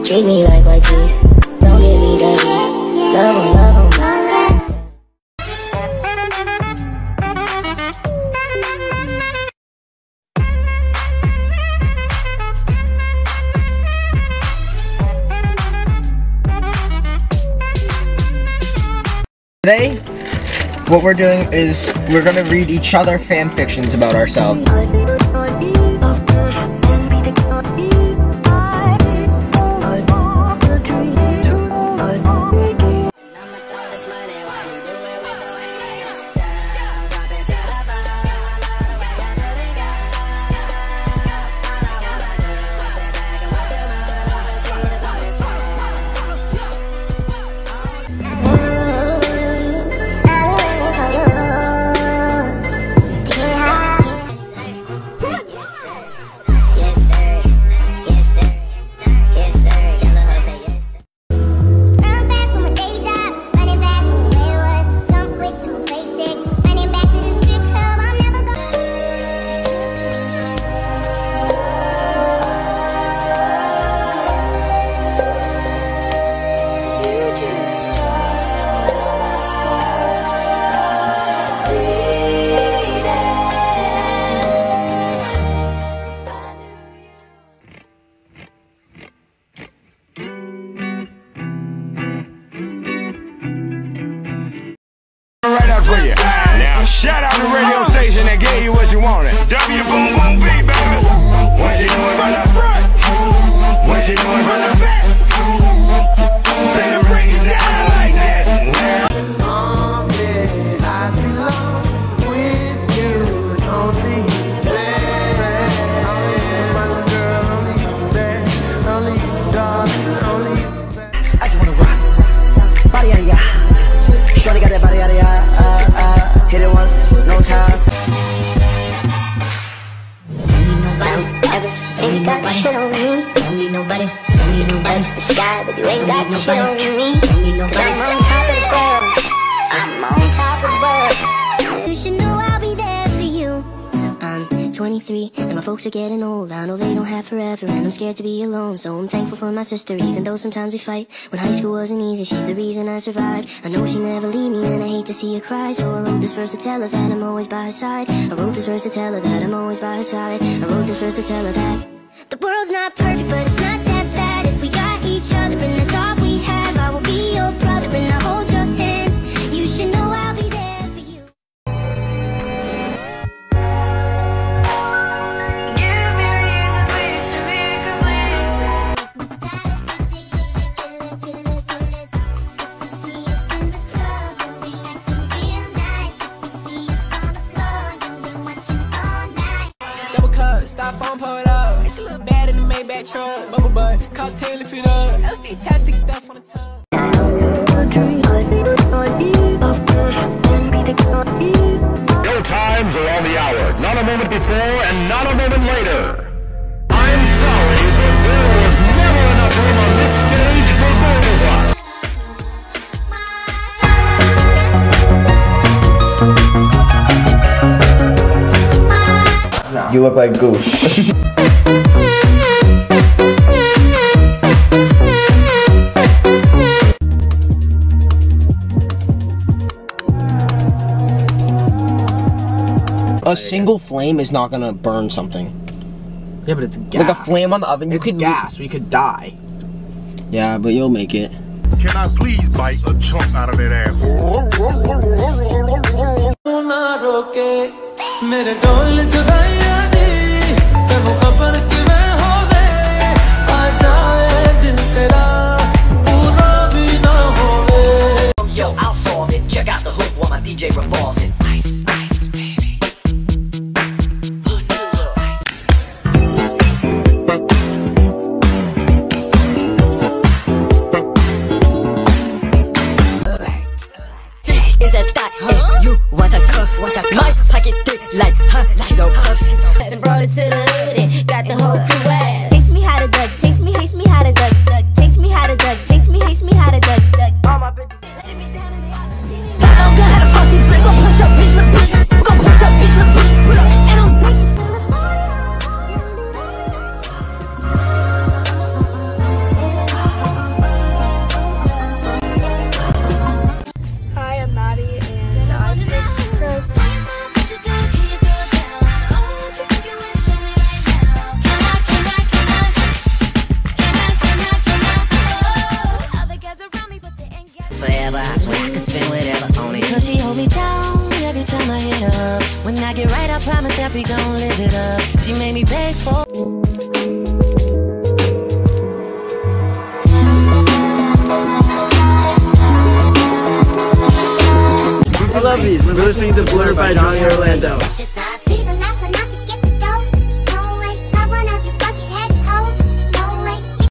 Treat me like white teeth. Don't give me that. Love 'em, love 'em. Today, what we're doing is we're gonna read each other fan fictions about ourselves. Now shout out the radio station that gave you what you wanted. W boom boom beat, baby. What you doing from the front? What you doing from the back? Better bring it down like that. I belong with you, only baby. Only girl, only baby, only darling, only. I just wanna rock, body out of ya. Shorty got that body out of ya. Hit it once, no times. Don't need nobody, ain't got shit on me. Don't need nobody, touch the sky, but you ain't got shit on me. Don't need nobody, I'm on top of the world. I'm on top of the world. You should know I'll be there for you. I'm 23 and my folks are getting old. I know they don't have forever and I'm scared to be alone. So I'm thankful for my sister, even though sometimes we fight. When high school wasn't easy, she's the reason I survived. I know she never leave me and I hate to see her cry. So I wrote this verse to tell her that I'm always by her side. I wrote this verse to tell her that I'm always by her side. I wrote this verse to tell her that the world's not perfect, but it's not that bad. If we got each other and that's all we have, I will be your brother and I'll hold your hand. You should know I'll be there for you. Give me reasons we should be complete. Double cup, styrofoam pull it up. It's a little bad in the Maybach truck. Bubble butt, cost 10 lift it up. LSD tastic stuff on the tub. Your times are on the hour, not a moment before and not a moment later. I'm sorry, but there was never enough room on this stage for both of us. You look like Goof. A single flame is not gonna burn something. Yeah, but it's gas. Like a flame on the oven, you could gas. We could die. Yeah, but you'll make it. Can I please bite a chunk out of that ass? Yo, I'll solve it. Check out the hook while my DJ revolves it. Ice, ice, baby. Is that thought? Hey, you want a cuff? Want a my pocket thick like Cheeto puffs. And brought it to the hood and got the whole crew ass. Taste me how to duck, taste me, taste me how to duck, duck. Taste me how to duck, taste me how to duck, duck. All my bitches. I'm gonna have to fuck these bitches. We're gonna push up, bitch, little bitch. We're gonna push up, bitch, little bitch. Put up, and I'm never own it. Cause she hold me down every time I hit her up. When I get right, I promise that we gon' live it up. She made me beg for. I love these. We're listening to Blur by Donnie Orlando.